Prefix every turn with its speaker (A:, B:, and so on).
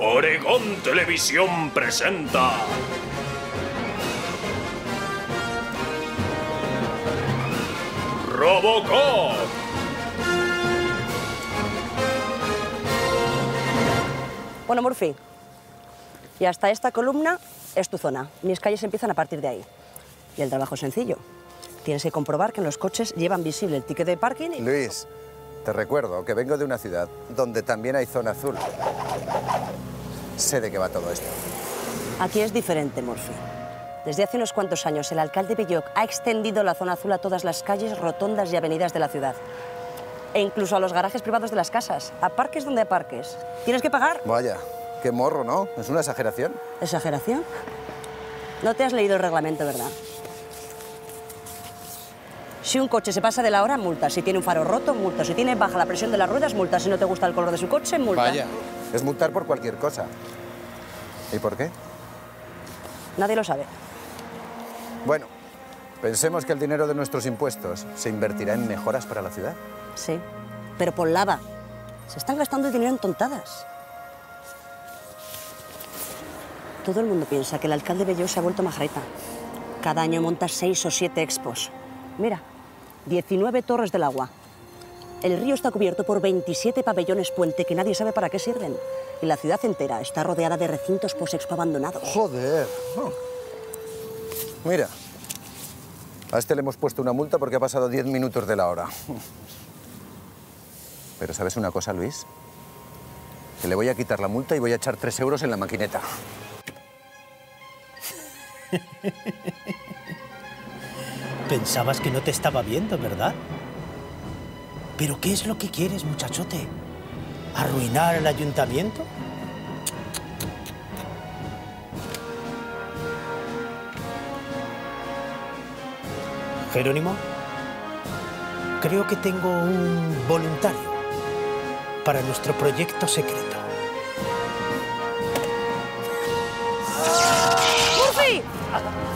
A: Oregón Televisión presenta... ¡Robocop!
B: Bueno, Murphy, y hasta esta columna es tu zona. Mis calles empiezan a partir de ahí. Y el trabajo es sencillo. Tienes que comprobar que en los coches llevan visible el ticket de parking y...
C: Luis, te recuerdo que vengo de una ciudad donde también hay zona azul. Sé de qué va todo esto.
B: Aquí es diferente, Murphy. Desde hace unos cuantos años, el alcalde Belloc ha extendido la zona azul a todas las calles, rotondas y avenidas de la ciudad. E incluso a los garajes privados de las casas. Aparques donde aparques. ¿Tienes que pagar?
C: Vaya, qué morro, ¿no? ¿Es una exageración?
B: ¿Exageración? No te has leído el reglamento, ¿verdad? Si un coche se pasa de la hora, multa. Si tiene un faro roto, multa. Si tiene baja la presión de las ruedas, multa. Si no te gusta el color de su coche, multa.
C: Vaya, es multar por cualquier cosa. ¿Y por qué?
B: Nadie lo sabe.
C: Bueno, pensemos que el dinero de nuestros impuestos se invertirá en mejoras para la ciudad.
B: Sí, pero por lava. Se están gastando el dinero en tontadas. Todo el mundo piensa que el alcalde Belloc se ha vuelto majareta. Cada año monta 6 o 7 expos. Mira, 19 torres del agua. El río está cubierto por 27 pabellones puente que nadie sabe para qué sirven. Y la ciudad entera está rodeada de recintos post-expo abandonados.
C: ¡Joder! Mira, a este le hemos puesto una multa porque ha pasado 10 minutos de la hora. Pero ¿sabes una cosa, Luis? Que le voy a quitar la multa y voy a echar 3 euros en la maquineta.
D: Pensabas que no te estaba viendo, ¿verdad? ¿Pero qué es lo que quieres, muchachote? ¿Arruinar el ayuntamiento? Jerónimo, creo que tengo un voluntario para nuestro proyecto secreto.
B: ¡Murphy!